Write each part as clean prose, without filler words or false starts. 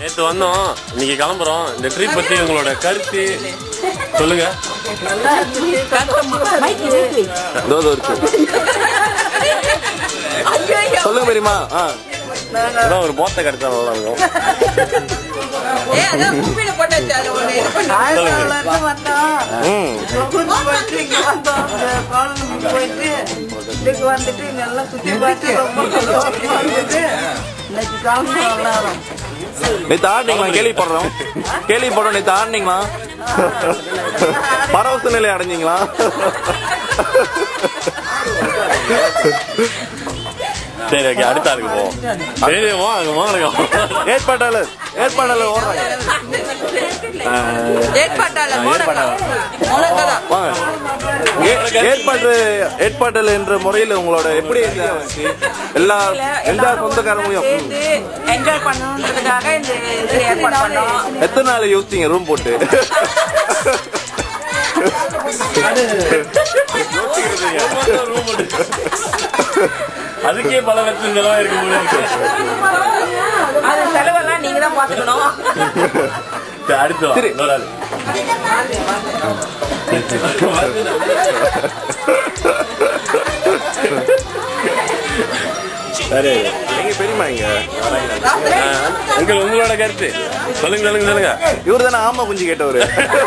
நேற்று வந்தோம், இன்னைக்கு கிளம்புறோம். இந்த ட்ரிப் பத்தி உங்களோட கருத்து சொல்லுங்க. சொல்லுங்க பெரியமா. அதான் ஒரு போத்த கிடைச்சா நல்லா இருக்கும். நேற்று ஆடினீங்களா? கேள்விப்படுறோம் நேற்று ஆடினீங்களா? பரவச நிலை அடைஞ்சீங்களா? சரி, ஓகே, அடுத்த ஆளுக்கு போவோம். ஏற்பாட்டாளர் ஓடுறாங்க. ஏற்பாட்டாளர் என்ற முறையில் உங்களோட எப்படி எல்லா சொந்தக்காரங்களையும் என்ஜாய் பண்ணணுன்றதுக்காக இந்த ஏற்பாடு பண்ணோம். எத்தனை நாள் யோசிச்சீங்க ரூம் போட்டு? அதுக்கே பல லட்சம் இருக்கு. அது செலவெல்லாம் நீங்க தான் பாத்துக்கணும். அடுத்து சரி, நீங்க பெரியமா இங்க அங்கிள் உங்களோட கருத்து சொல்லுங்க. இவரு தானே ஆமா குஞ்சு கேட்டவரு.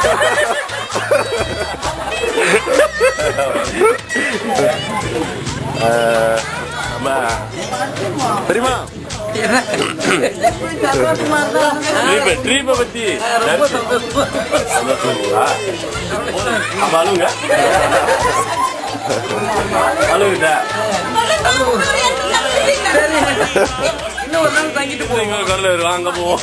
பெரியமா ட்ரீப்பை பத்தி அழுங்க வாங்க போவோம்.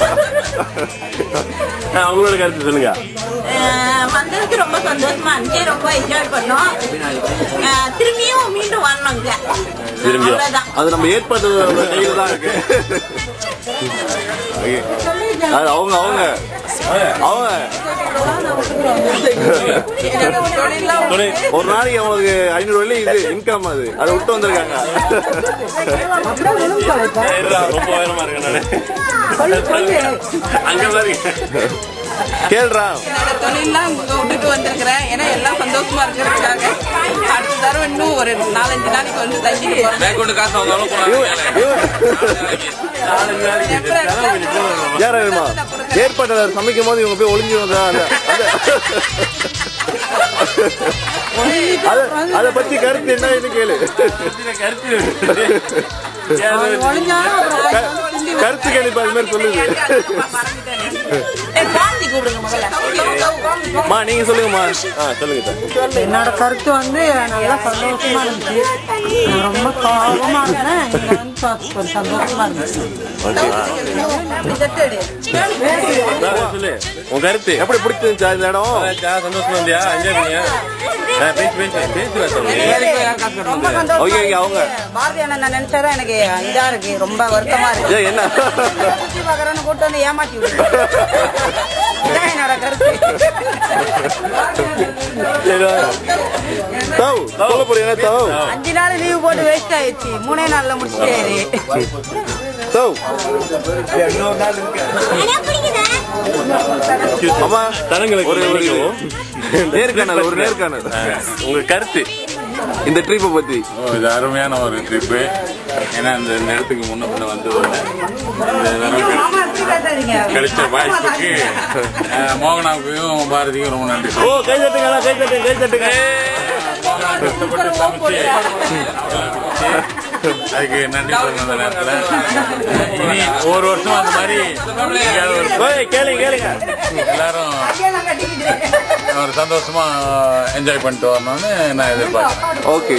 அவங்களோட கருத்து சொல்லுங்க. வந்ததுக்கு ரொம்ப சந்தோஷமா இருந்துச்சு, ரொம்ப என்ஜாய் பண்ணோம். திரும்பியும் மீண்டும் வரணுங்க. அது நம்ம ஏற்பாடு தான் இருக்கு. அவங்க ஒரு நாளைக்கு அவங்களுக்கு 500 வெள்ளி இது இன்கம். அதை விட்டு வந்திருக்காங்க. ரொம்ப உயரமா இருக்கேன் கேள்றா. தொழிலாம் விட்டுட்டு வந்திருக்கிறேன். ஏன்னா எல்லாம் சந்தோஷமா இருக்கிறதுக்காக அடுத்த தடவை இன்னும் ஒரு 4-5 நாளைக்கு வந்து தங்கி ஏற்பாட்டாளர் சமைக்கும் போது இவங்க போய் ஒளிஞ்சு அத பத்தி கருத்து என்ன கேளு. கருத்து கேள்வி அது மாதிரி சொல்லுது. நீங்க சொல்லுங்கம்மா. சொல்லுங்க. என்னோட கருத்து வந்து நல்லா சந்தோஷமா இருந்துச்சு. ரொம்ப கோபமா இருந்தேன். சந்தோஷமா இருந்துச்சு. உங்க கருத்து எப்படி பிடிச்சிருந்துச்சா இந்த இடம்? சந்தோஷமா இருந்தியா? என்ஜாய் பண்ணியா? ரொம்ப சந்தோஷமா. அவங்க பாரதி அண்ணன் நினைச்சாதான் எனக்கு இதா இருக்கு, ரொம்ப வருத்தமா இருக்கு. என்ன சுத்தி பாக்குறேன்னு கூட்டு வந்து ஏமாத்தி விடுங்க. என்னோட கருத்து. சொல்ல போறீங்க. 5 நாள் லீவ் போட்டு வேஸ்ட் ஆயிடுச்சு. 3 நாள்ல முடிச்சுட்டாரு. ஒரு நேர்காணல் உங்க கருத்து இந்த ட்ரிப்பை பத்தி. இது அருமையான ஒரு ட்ரிப்பு. ஏன்னா இந்த இடத்துக்கு முன்ன பின்ன வந்து கிடைச்ச வாய்ப்புக்கு மோகனாவுக்கும் பாரதிக்கும் ரொம்ப நன்றி. கை தட்டுங்க. அதுக்கு நன்றி சொல்லுங்க. அந்த நேரத்தில் இனி ஒரு வருஷம் அந்த மாதிரி கேளுங்க எல்லாரும் ஒரு சந்தோஷமா என்ஜாய் பண்ணிட்டு வரணும்னு நான் எதிர்பார்க்கிறேன். ஓகே.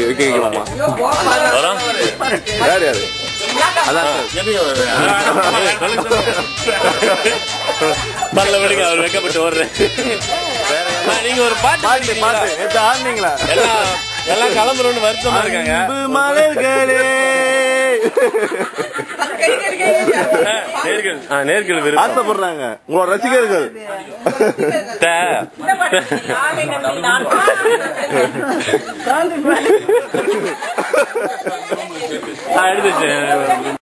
யாரு அதான் பல்ல விடுங்க, அவர் வைக்கப்பட்டு ஓடுறேன். நீங்க ஒரு பாட்டு ஆடுனீங்களா? எல்லாம் கிளம்புறோம்னு வருத்தமா இருக்காங்க. நேர்கள் ஆசைப்படுறாங்க உங்களோட ரசிகர்கள். எடுத்துச்சு.